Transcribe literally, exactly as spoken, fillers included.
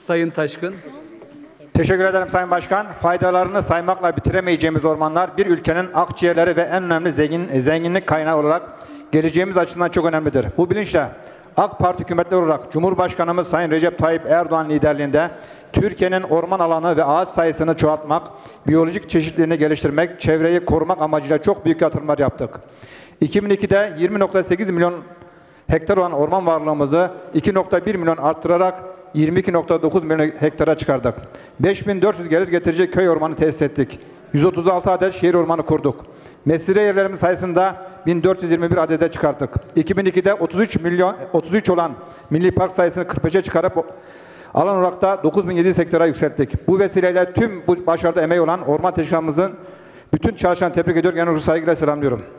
Sayın Taşkın. Teşekkür ederim Sayın Başkan. Faydalarını saymakla bitiremeyeceğimiz ormanlar bir ülkenin akciğerleri ve en önemli zengin, zenginlik kaynağı olarak geleceğimiz açısından çok önemlidir. Bu bilinçle AK Parti hükümetleri olarak Cumhurbaşkanımız Sayın Recep Tayyip Erdoğan liderliğinde Türkiye'nin orman alanı ve ağaç sayısını çoğaltmak, biyolojik çeşitliliğini geliştirmek, çevreyi korumak amacıyla çok büyük yatırımlar yaptık. iki bin ikide yirmi nokta sekiz milyon hektar olan orman varlığımızı iki nokta bir milyon arttırarak yirmi iki nokta dokuz milyon hektara çıkardık. beş bin dört yüz gelir getirecek köy ormanı tesis ettik. yüz otuz altı adet şehir ormanı kurduk. Mesire yerlerimiz sayısında bin dört yüz yirmi bir adede çıkarttık. iki bin ikide otuz üç milyon otuz üç olan milli park sayısını kırk beşe çıkarıp alan olarak da dokuz bin yedi yüz hektara yükselttik. Bu vesileyle tüm bu başarıda emeği olan orman teşkilatımızın bütün çalışanlarını tebrik ediyor. Genel olarak saygıyla selamlıyorum.